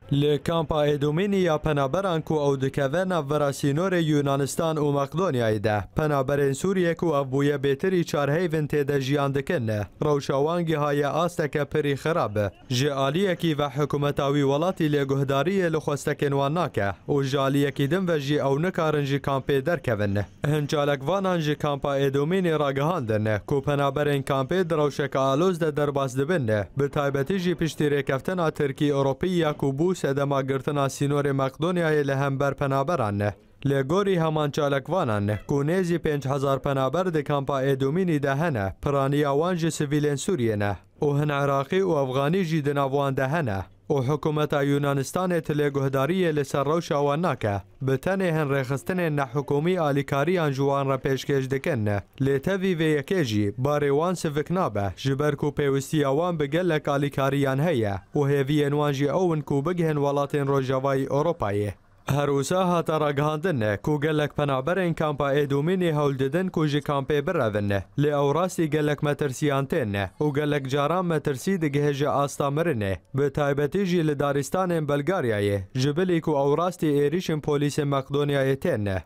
لی کامپا ایدومینی یا پنابران کو او دکوه نوورا سینور یونانستان و مقدونیای ده پنابرین سوریه کو افبویه بیتری چارهیون تیده جیان دکنه روشاوانگی های آستک پری خرابه جعالیه کی و حکومتاوی ولاتی لی گهداری لخوستکن واناکه و جالیه کی دم و جی او نکارن جی کامپی درکونه هنچالک وانان جی کامپا ایدومینی راگهاندنه کو پنابرین کامپی دروشک آلوز ده درباز دبنه به تایبتی جی پشتی ریکفتنا ترکی اوروپی یا کوبو سدما گرتنا سینور مقدونیای لهم بر پنابران لگوری همان چالکوانان کونیزی 5000 پنابر ده کامپا ایدومینی دهنه پرانی آوانج سویلین سوریه نه و هن عراقی و افغانی جی دناوان دهنه و حکومت یونانستان تلگهداری لسر روش آواناکه بتنه هن رخستن نه حکومی آلیکاری انجوان را پیشکش دکنه لیتوی و یکیجی باریوان سفکنابه جبرکو پیوستی آوان بگلک آلیکاریان هیه و هیوی انوانجی اون کو بگهن ولاتین روژاوای اوروپایه هروسا هاتا راگهاندنه کو گلک پنابرین کامپا ایدومینی هول ددن کو جی کامپی بروننه لی او راستی گلک مترسیانتنه و گلک جاران مترسی دگه جا آستامرنه به تایبتی جی لدارستان بلگاریای جبلی کو او راستی ایریشن پولیس مقدونیای تنه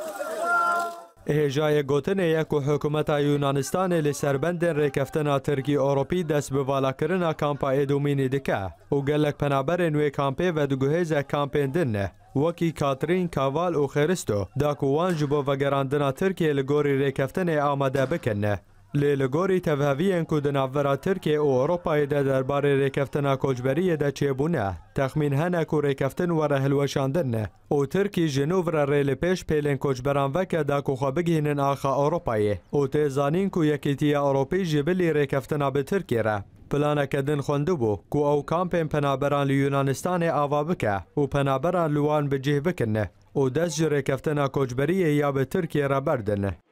هجای گوتنه یک حکومت یونانستان لسربند ریکفتنا ترکی اوروپی دست به والا کرنا کامپا ایدومینی دکه و گلک پنابر نوی کامپی و دگوهیز کامپین دنه وکی کاترین کاوال و خیرستو داکوان جبو وگراندنا ترکی لگوری ریکفتن آماده بکنه لگوری توهویین که دناورا ترکی و اوروپای ده دربار ریکفتنا کجبری ده چیبونه تخمین هنه که ریکفتن وره هلوشاندنه و ترکی جنوب را ریل پیش پیلین کجبران وکه دا که خوابگینن آخا اوروپای و تیزانین که یکیتی اوروپی جبلی ریکفتنا به ترکی را پلانه کدن خونده بو که او کامپین پنابران لیونانستان آوا بکه و پنابران لوان بجه بکنه و دست جره کفتنا کجبری یا به ترکیه را بردنه